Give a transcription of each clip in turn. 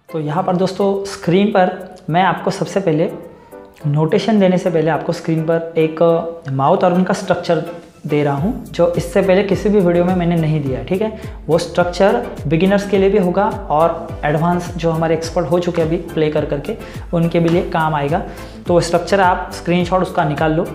तो यहाँ पर दोस्तों स्क्रीन पर मैं आपको सबसे पहले नोटेशन देने से पहले आपको स्क्रीन पर एक माउथ ऑर्गन का स्ट्रक्चर दे रहा हूँ, जो इससे पहले किसी भी वीडियो में मैंने नहीं दिया है। ठीक है, वो स्ट्रक्चर बिगिनर्स के लिए भी होगा और एडवांस जो हमारे एक्सपर्ट हो चुके हैं अभी प्ले कर करके, उनके भी लिए काम आएगा। तो वो स्ट्रक्चर आप स्क्रीनशॉट उसका निकाल लो।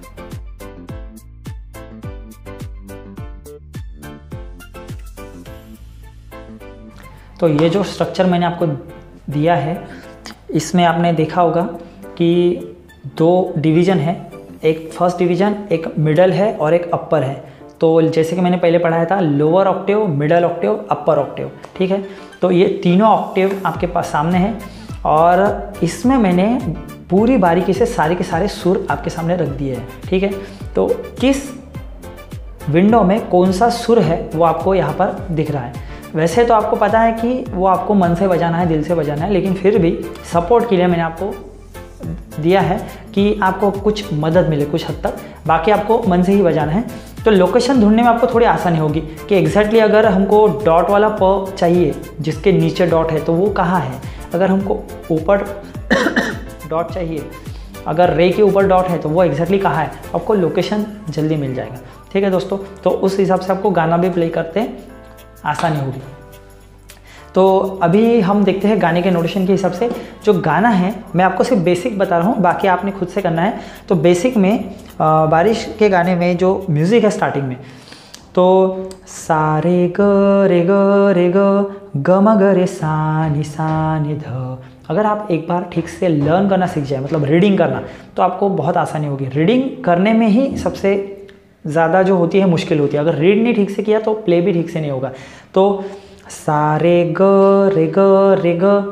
तो ये जो स्ट्रक्चर मैंने आपको दिया है, इसमें आपने देखा होगा कि 2 डिवीज़न है, एक फर्स्ट डिवीज़न, एक मिडल है और एक अपर है। तो जैसे कि मैंने पहले पढ़ाया था, lower octave, middle octave, upper octave. ठीक है, तो ये तीनों ऑक्टेव आपके पास सामने हैं और इसमें मैंने पूरी बारीकी से सारे के सारे सुर आपके सामने रख दिए हैं। ठीक है, तो किस विंडो में कौन सा सुर है वो आपको यहाँ पर दिख रहा है। वैसे तो आपको पता है कि वो आपको मन से बजाना है, दिल से बजाना है, लेकिन फिर भी सपोर्ट के लिए मैंने आपको दिया है कि आपको कुछ मदद मिले कुछ हद तक, बाकी आपको मन से ही बजाना है। तो लोकेशन ढूंढने में आपको थोड़ी आसानी होगी कि एग्जैक्टली अगर हमको डॉट वाला प चाहिए जिसके नीचे डॉट है तो वो कहाँ है, अगर हमको ऊपर डॉट चाहिए, अगर रे के ऊपर डॉट है तो वो एग्जैक्टली कहाँ है, आपको लोकेशन जल्दी मिल जाएगा। ठीक है दोस्तों, तो उस हिसाब से आपको गाना भी प्ले करते हैं आसानी होगी। तो अभी हम देखते हैं गाने के नोटेशन के हिसाब से। जो गाना है मैं आपको सिर्फ बेसिक बता रहा हूँ, बाकी आपने खुद से करना है। तो बेसिक में बारिश के गाने में जो म्यूज़िक है स्टार्टिंग में, तो सा रे ग ग म ग रे सा नि ध। अगर आप एक बार ठीक से लर्न करना सीख जाए, मतलब रीडिंग करना, तो आपको बहुत आसानी होगी। रीडिंग करने में ही सबसे ज़्यादा जो होती है मुश्किल होती है। अगर रीड नहीं ठीक से किया तो प्ले भी ठीक से नहीं होगा। तो सा रे ग रे ग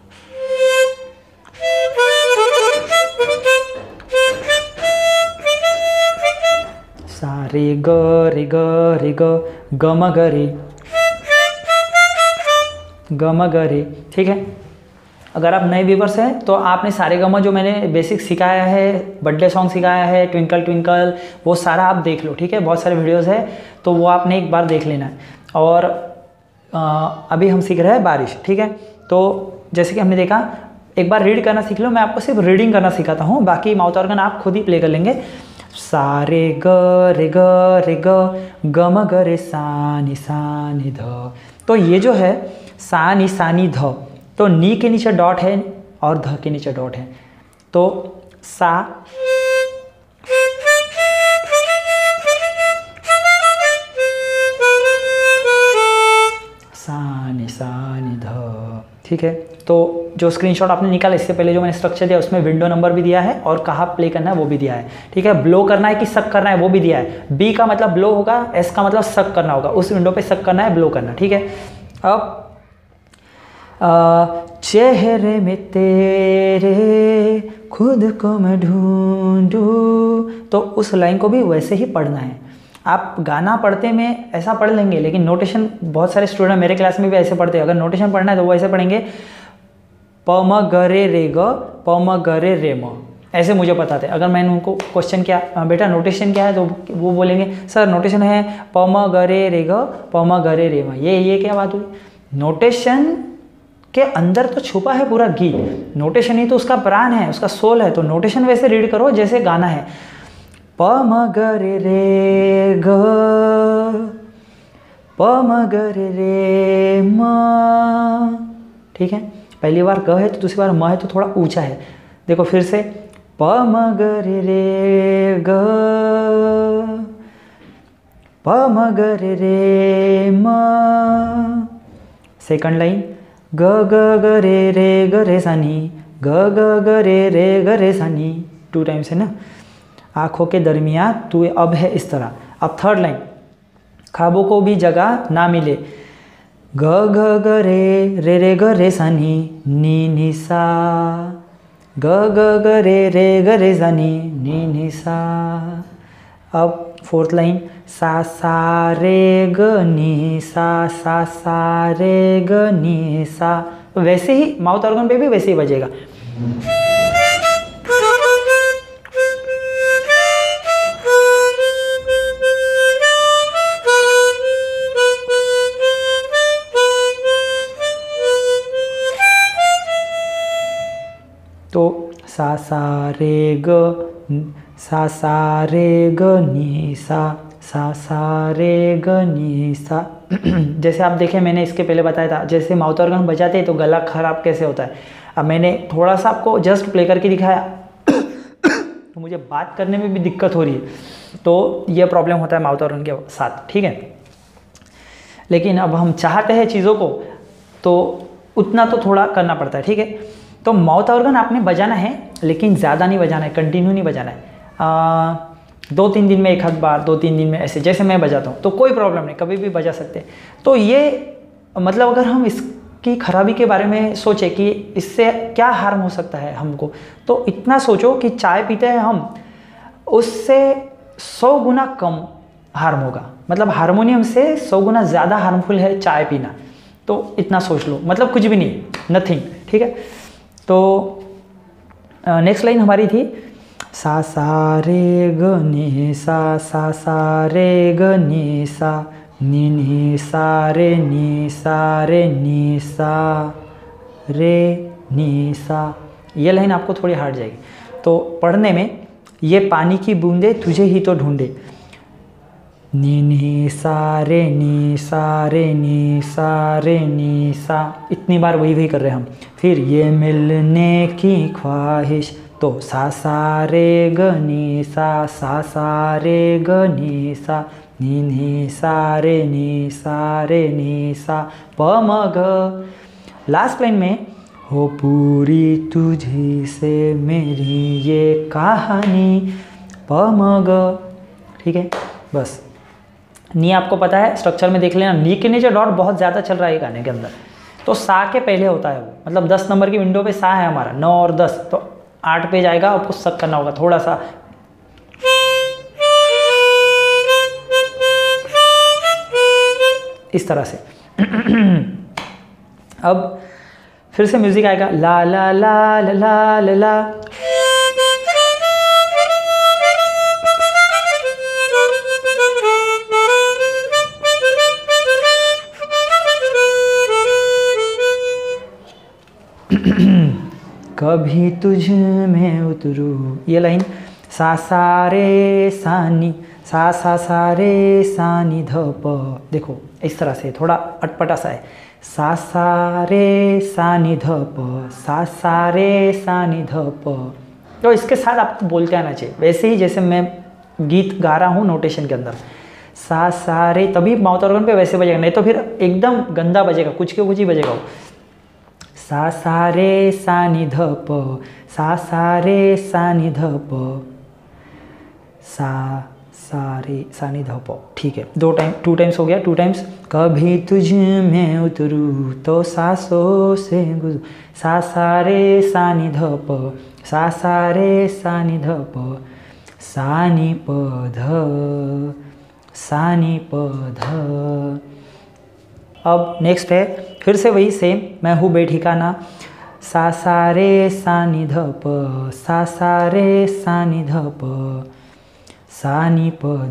सा रे ग ग म ग रे। ठीक है, अगर आप नए व्यूवर्स हैं तो आपने सारे गमा जो मैंने बेसिक सिखाया है, बर्थडे सॉन्ग सिखाया है, ट्विंकल ट्विंकल, वो सारा आप देख लो। ठीक है, बहुत सारे वीडियोस है तो वो आपने एक बार देख लेना है। और अभी हम सीख रहे हैं बारिश। ठीक है, तो जैसे कि हमने देखा, एक बार रीड करना सीख लो। मैं आपको सिर्फ रीडिंग करना सिखाता हूँ, बाकी माउथ ऑर्गन आप खुद ही प्ले कर लेंगे। सा रे ग ग म ग रे सा नि ध। तो ये जो है सा नि ध, तो नी के नीचे डॉट है और ध के नीचे डॉट है। तो सा सा नि ध। ठीक है, तो जो स्क्रीनशॉट आपने निकाला इससे पहले जो मैंने स्ट्रक्चर दिया उसमें विंडो नंबर भी दिया है और कहाँ प्ले करना है वो भी दिया है। ठीक है, ब्लो करना है कि सक करना है वो भी दिया है। बी का मतलब ब्लो होगा, एस का मतलब सक करना होगा, उस विंडो पे सक करना है, ब्लो करना। ठीक है, अब चेहरे में तेरे खुद को मैं ढूंढूं, तो उस लाइन को भी वैसे ही पढ़ना है। आप गाना पढ़ते में ऐसा पढ़ लेंगे, लेकिन नोटेशन बहुत सारे स्टूडेंट मेरे क्लास में भी ऐसे पढ़ते हैं। अगर नोटेशन पढ़ना है तो वो ऐसे पढ़ेंगे, प म ग रे ग प म ग रे म, ऐसे मुझे पता थे। अगर मैंने उनको क्वेश्चन किया बेटा नोटेशन क्या है, तो वो बोलेंगे सर नोटेशन है प म ग रे ग प म ग रे म। ये क्या बात हुई? नोटेशन के अंदर तो छुपा है पूरा गीत, नोटेशन ही तो उसका प्राण है, उसका सोल है। तो नोटेशन वैसे रीड करो जैसे गाना है, प म ग रे ग प म ग रे म। ठीक है, पहली बार ग है तो दूसरी बार म है तो थोड़ा ऊंचा है। देखो फिर से, प म ग रे ग प म ग रे म। सेकंड लाइन, ग ग रे सा नी, ग ग रे सा नी। 2 टाइम्स है ना। आँखों के दरमियाँ तू अब है इस तरह। अब थर्ड लाइन, ख्वाबों को भी जगह ना मिले, ग ग रे ग रे सा नी सा, ग ग रे सा नी सा। अब फोर्थ लाइन, सा रे ग नी सा रे ग नी सा। वैसे ही माउथ ऑर्गन पे भी वैसे ही बजेगा। तो सा सा रे ग नी सा रे ग नी सा। जैसे आप देखें, मैंने इसके पहले बताया था जैसे माउथ ऑर्गन बजाते हैं तो गला खराब कैसे होता है। अब मैंने थोड़ा सा आपको जस्ट प्ले करके दिखाया तो मुझे बात करने में भी दिक्कत हो रही है, तो ये प्रॉब्लम होता है माउथ ऑर्गन के साथ, ठीक है। लेकिन अब हम चाहते हैं चीज़ों को तो उतना तो थोड़ा करना पड़ता है, ठीक है। तो माउथ ऑर्गन आपने बजाना है लेकिन ज़्यादा नहीं बजाना है, कंटिन्यू नहीं बजाना है। 2-3 दिन में एक आध बार, 2-3 दिन में ऐसे जैसे मैं बजाता हूँ तो कोई प्रॉब्लम नहीं, कभी भी बजा सकते हैं। तो ये मतलब अगर हम इसकी खराबी के बारे में सोचें कि इससे क्या हार्म हो सकता है हमको, तो इतना सोचो कि चाय पीते हैं हम, उससे 100 गुना कम हार्म होगा। मतलब हारमोनियम से 100 गुना ज़्यादा हार्मफुल है चाय पीना, तो इतना सोच लो, मतलब कुछ भी नहीं, नथिंग, ठीक है। तो नेक्स्ट लाइन हमारी थी सा सा रे ग नी सा रे ग नी सा नी सा रे नी सा रे नी सा। ये लाइन आपको थोड़ी हार्ड जाएगी, तो पढ़ने में ये पानी की बूंदे तुझे ही तो ढूंढे, नी सा रे नी सा, इतनी बार वही कर रहे हैं हम। फिर ये मिलने की ख्वाहिश, तो सा रे ग नी सा रे ग नी सा नी सा रे सा प म ग। लास्ट लाइन में हो पूरी तुझी से मेरी ये कहानी, प म ग, ठीक है। बस नी आपको पता है, स्ट्रक्चर में देख लेना, नी के नीचे डॉट बहुत ज़्यादा चल रहा है गाने के अंदर, तो सा के पहले होता है वो, मतलब 10 नंबर की विंडो पे सा है हमारा, 9 और 10, तो 8 पे जाएगा, आपको सक करना होगा थोड़ा सा, इस तरह से। अब फिर से म्यूजिक आएगा, ला ला ला ला ला ला ला, कभी तुझ में उतरू, ये लाइन सा रे सा नी ध प, देखो इस तरह से थोड़ा अटपटा सा है, सा रे सा नी ध प, सा रे सा नी ध प। तो इसके साथ आपको बोलते आना चाहिए, वैसे ही जैसे मैं गीत गा रहा हूँ नोटेशन के अंदर, सा रे, तभी माउथ ऑर्गन पे वैसे बजेगा, नहीं तो फिर एकदम गंदा बजेगा, कुछ के कुछ ही बजेगा वो। सा रे सा नी ध प, सा रे सा नी ध प, सा रे सा नी ध प, ठीक है। 2 टाइम्स हो गया, 2 टाइम्स। कभी तुझ में उतरू तो सांसों से गुजरू, सा रे सा नी ध प, सा रे सा नी ध प, सा नी प ध। अब नेक्स्ट है फिर से वही सेम, मैं हूँ बेठिकाना, सा रे सा नी ध प, सा रे सा नी ध प, सा नी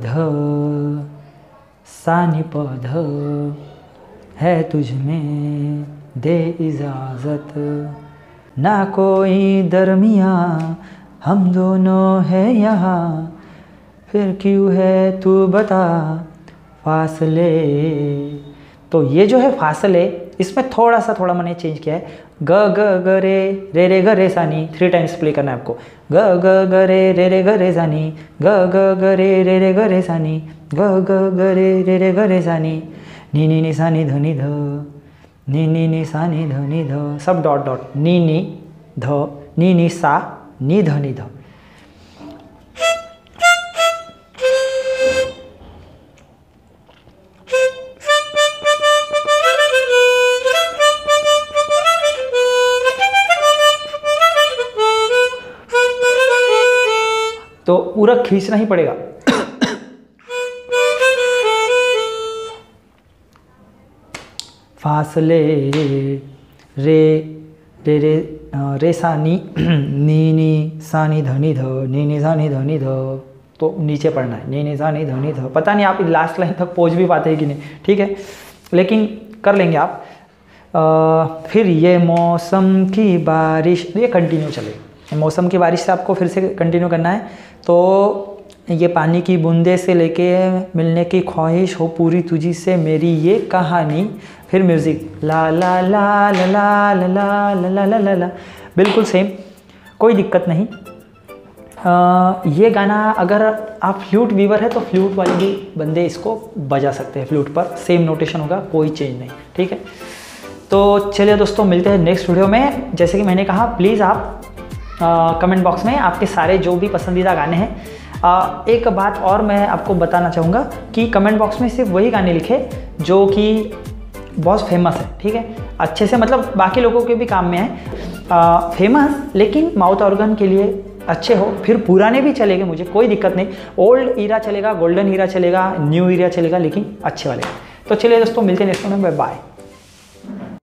प ध। है तुझ में दे इजाज़त, ना कोई दरमियाँ, हम दोनों है यहाँ, फिर क्यों है तू बता फासले। तो ये जो है फासले, इसमें थोड़ा मैंने चेंज किया है, ग ग रे ग रे सा नी, 3 टाइम्स प्ले करना है आपको, ग ग रे ग सा नी, ग ग रे ग रे सा नी, ग ग रे ग रे सा नी, नी सा नी ध नी ध, नी सा नी ध नी ध, सब डॉट नी ध, नी सा नी ध नी ध। तो पूरा खींचना ही पड़ेगा। फासले रे सा नी, नी सा नी ध नी ध, नी सा नी ध नी ध, तो नीचे पढ़ना है, नी सा नी ध नी ध। पता नहीं आप लास्ट लाइन तक पहुंच भी पाते हैं कि नहीं, ठीक है, लेकिन कर लेंगे आप। फिर ये मौसम की बारिश, ये कंटिन्यू चलेगा, मौसम की बारिश से आपको फिर से कंटिन्यू करना है। तो ये पानी की बूंदे से लेके मिलने की ख्वाहिश हो पूरी तुझी से मेरी ये कहानी, फिर म्यूज़िक ला ला ला ला ला ला ला ला ला ला ला, बिल्कुल सेम, कोई दिक्कत नहीं। ये गाना अगर आप फ्लूट वीवर है तो फ्लूट वाले भी बंदे इसको बजा सकते हैं, फ्लूट पर सेम नोटेशन होगा, कोई चेंज नहीं, ठीक है। तो चलिए दोस्तों, मिलते हैं नेक्स्ट वीडियो में। जैसे कि मैंने कहा, प्लीज़ आप कमेंट बॉक्स में आपके सारे जो भी पसंदीदा गाने हैं, एक बात और मैं आपको बताना चाहूँगा कि कमेंट बॉक्स में सिर्फ वही गाने लिखे जो कि बहुत फेमस है, ठीक है, अच्छे से, मतलब बाकी लोगों के भी काम में है फेमस, लेकिन माउथ ऑर्गन के लिए अच्छे हो। फिर पुराने भी चलेंगे, मुझे कोई दिक्कत नहीं, ओल्ड ईरा चलेगा, गोल्डन ईरा चलेगा, न्यू ईरा चलेगा, लेकिन अच्छे वाले। तो चलिए दोस्तों, मिलते हैं नेक्स्ट में, बाय बाय।